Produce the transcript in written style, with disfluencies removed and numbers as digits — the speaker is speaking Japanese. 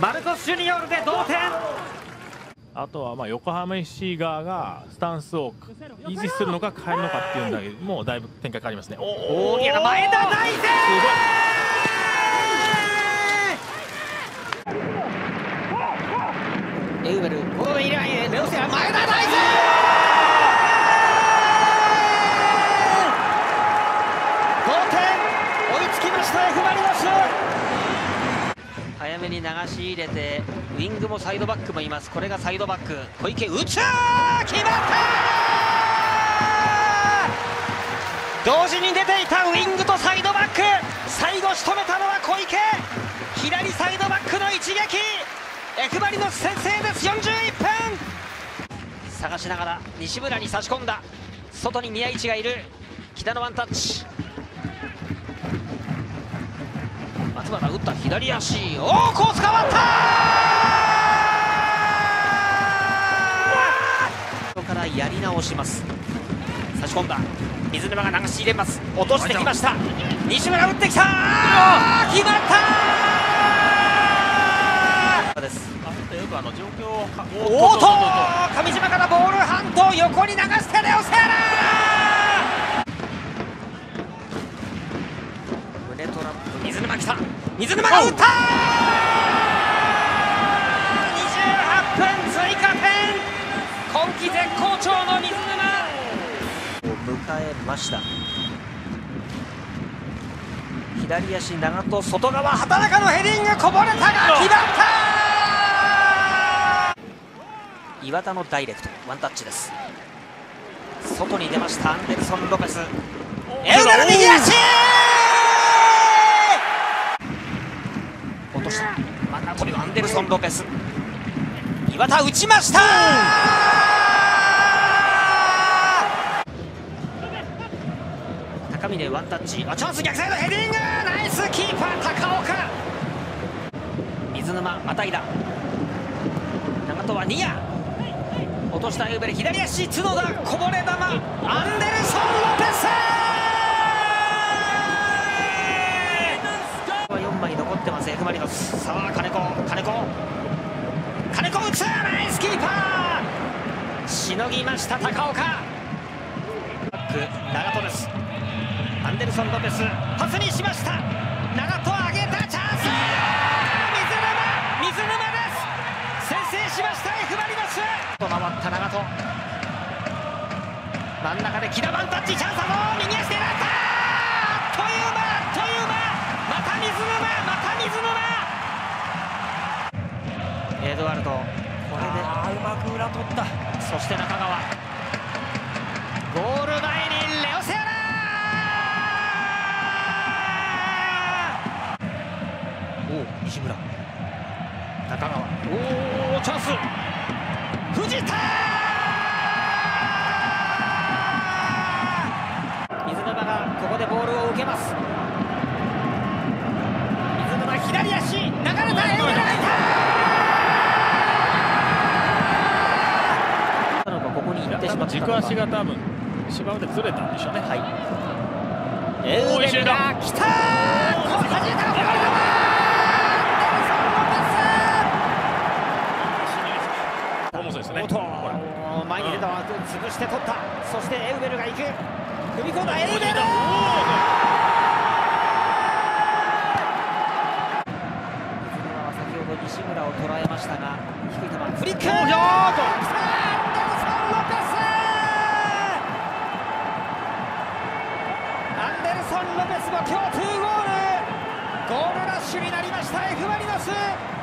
マルコス・ジュニオールで同点。 あとは横浜 FC 側がスタンスを維持するのか変えるのかっていうんだけども、だいぶ展開変わりますね。 おお、前田大然。エウベル、ここでイライレオセア、前田大然。同点、追いつきました F マリノス。早めに流し入れて、ウィングもサイドバックもいます。これがサイドバック、小池打つ、決まった。同時に出ていたウィングとサイドバック、最後仕留めたのは小池。左サイドバックの一撃、F マリノス先制です。41分。探しながら西村に差し込んだ。外に宮市がいる。木田のワンタッチ。松原打った左足。おお、コース変わった。ここからやり直します。差し込んだ。水沼が流し入れます。落としてきました。西村打ってきた。決まった。です。 よく状況をおっと、上島からボールハント、横に流してレオセアラ。胸トラップ、水沼来た。水沼が打った。28分追加点。今季絶好調の水沼を迎えました。左足長戸、外側畑中のヘディング、こぼれたが決まった。岩田のダイレクトワンタッチです。外に出ましたアンデルソン・ロペス。エウベル右足落とした。またこれはアンデルソン・ロペス。岩田打ちました。高峰ワンタッチ、チャンス、逆サイドヘディング、ナイスキーパー高岡。水沼またいだ。長戸はニア落としたエウベル、左足角田、こぼれ球、アンデルソン・ロペス。4枚残ってます F マリノス。さあ金子打つ、ナイスキーパーしのぎました高岡。バック長戸です。アンデルソン・ロペスパスにしました。長戸上げたチャンス、水沼です。先制しました F マリノス。回った長戸、真ん中で木田ワンタッチ、チャンスだぞ、右足で狙った。あっという間、また水沼、エドワルド、これでうまく裏取った。そして中川、ゴール前にレオセアラ。西村、中川、チャンス、藤田。水沼がここでボールを受けます。水沼左足、流れた、エウベルがいた。ここに行ってしまった。 軸足が多分芝生でずれたんでしょうね。 はい。エウベルが来た。こう弾いた、こぼれ球。前に出たわ、潰して取った。そしてエウベルが行く、踏み込んだエウベル。先ほど西村を捉えましたが、低い球フリック、アンデルソン・ロペス。アンデルソン・ロペスも今日2ゴール。ゴールラッシュになりました F マリノス。